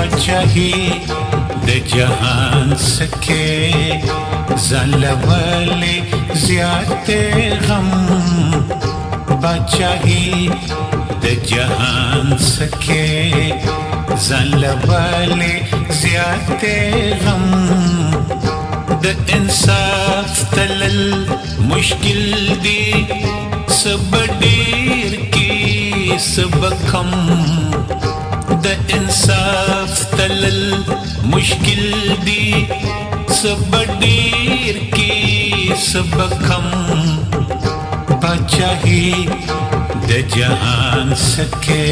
پاچاهي د جهان سکه زلولې زیات غم پاچاهي د جهان سکه زلولې زیات غم د انصاف تلل مشکل دی سب ډیر کی سب کم د انصاف تلل مشکل دی سب ډیر کی سب کم پاچاهي د جهان سکه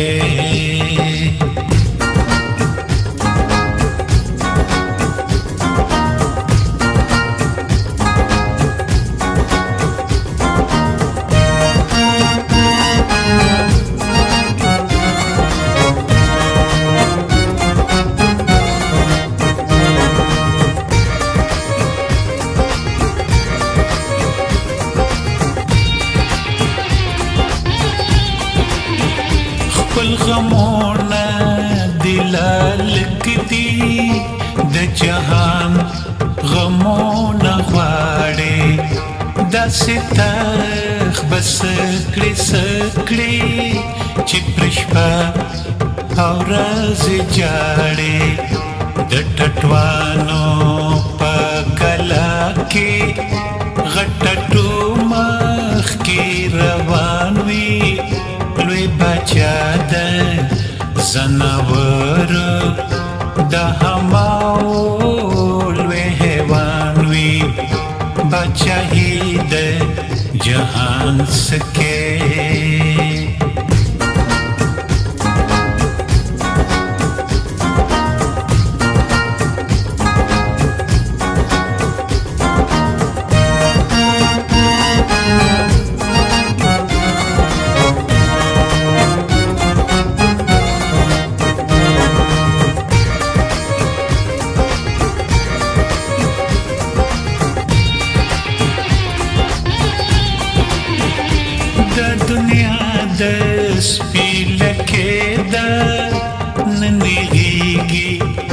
غمونا دلالک دی د جهان غمونا غواړي داسې تخ بس کړي سکړي چې پرشپا او راز جاړي د ټټوانو په کلا کې غټټو مخ کې روان وي لوی بچا د زناور د هماو لوی حیوان وی بچاهي د جهان سکه د سپیلکې دا ننیږي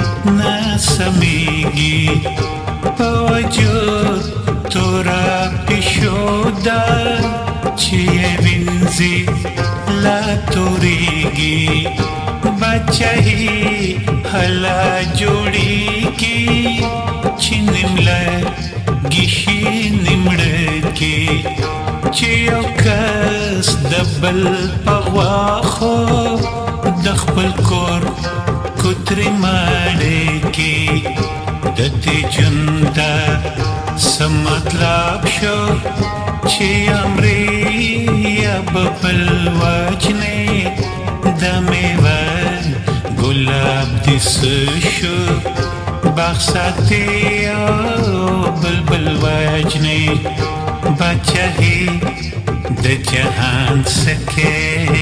ناسمیږي په وجود تورا پیشو دا چې وینځي لا تورېږي بچاهي هلا جوړېږي چې نیمله ګیشي نیمړکې چې یو کس د بل په غواخو د خپل کور کوترې ماړې کې د دې ژوند څه مطلب شو چې امرې یا به بل وجنې د میوه ګلاب دې څه شو باغ ساتي او بلبل وجنې بچاهي د جهان سکه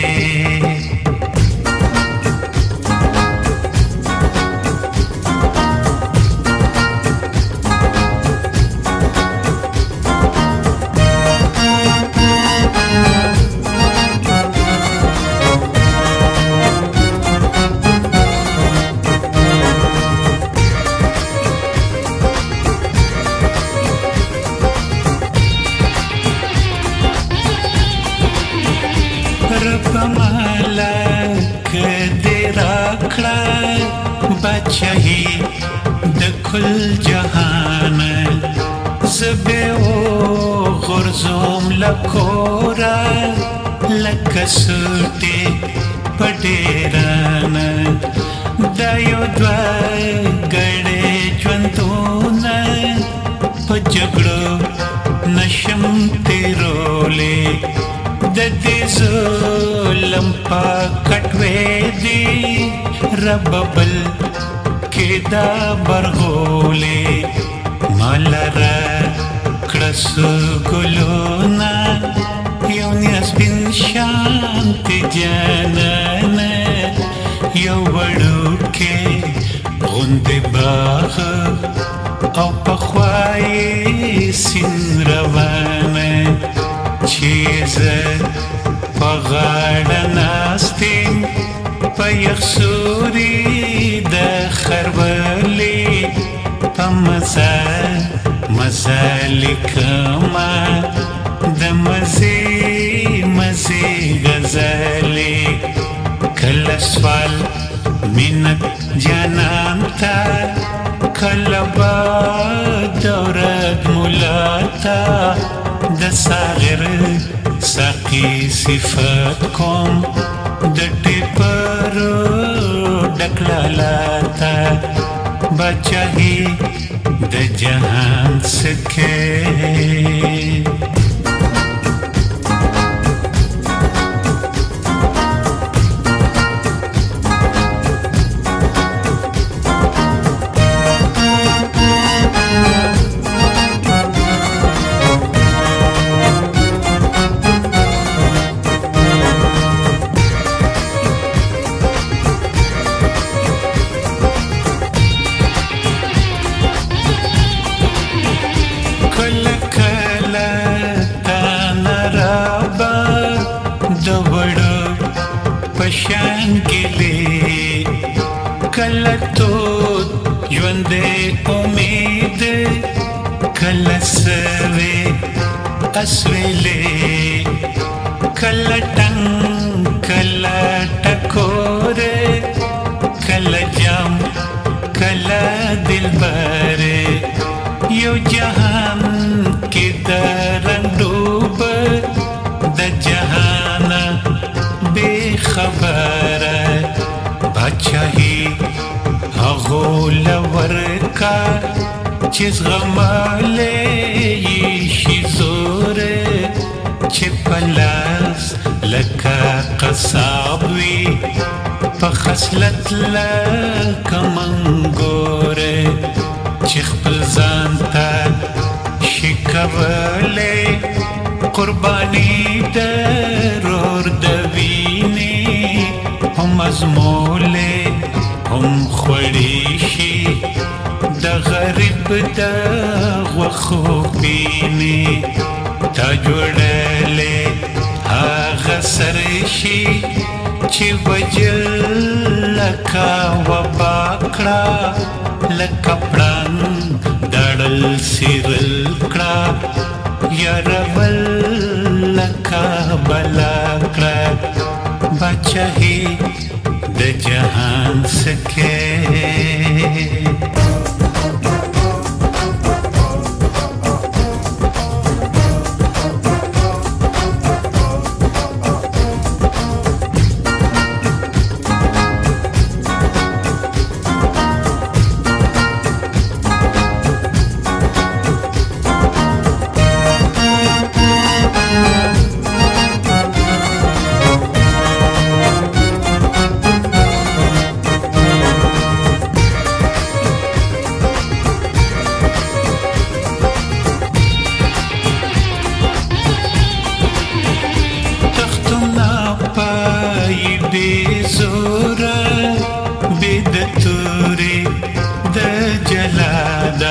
بچاهي د کل جهان زبه او غرزوم لکورا لکسوټي پډېران دا یو دوه ګړې ژوندونه په جګړو نشم تیرولې د دې ظلم په کټوې دی رب بل کې دا برغولې مالره کړس ګلونا یو نیاز بن شانتی جانان یو وړوکې غوندې باغ او پخوای سین روانه چې زه په غاړه ناستیم په یخ سوري د मजा लिखमा द मजे गजले कल सवाल मिनट जानता कलबा दौरत मुलाता द सागर साकी सिफत कोम द टिपरो डकलालाता बचा ही द जहान सके पशान गिले कल तो ژوندې امید کل سوي اسويلې کل ټنګ کل ټکور کل جام کل دلبر یو جهان کې درندوب د جهان بے خبر بادشاہی غول ورکا چیز غمالے یشی زور چپلاس لکا قصابوی پخسلت لکا منگور چیخ پلزانتا شکولے قربانی درور دوینی هم ازمولے هم خوریشی دا غریب دا غوخو بینی تا جوڑلے آغا سرشی چی وجل لکا وباکڑا لکا پران داڑل سیرل کڑا یارول لکا بلاکڑا بادشاہی د جهان سکے بے زورا بے دتوری د جلادا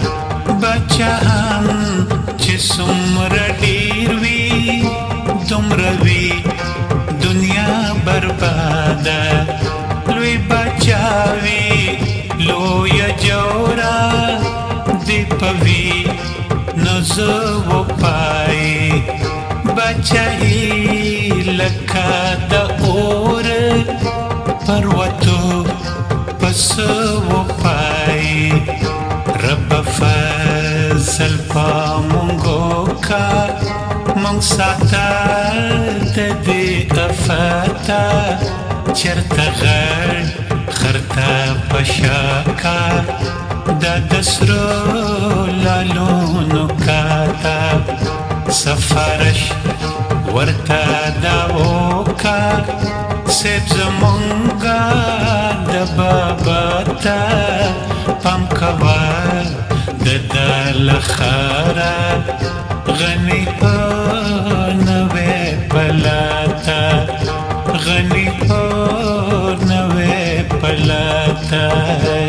بچان چې څومره ډیر وی دومره وی دنیا برباده لوی بچاوی لوی جورا دی پوی نزو و پای بچائی لکا دا اور پروتو پس و پای رب فضل پا منگو کا منگ ساتا دی افاتا چرتا غر خرتا پشاکا دا دسرو لالونو کاتا سفارش ورتا داوکا سیب زمونگا دا باباتا پام کوا دا لخارا غنی پا نوے پلاتا غنی پا نوے پلاتا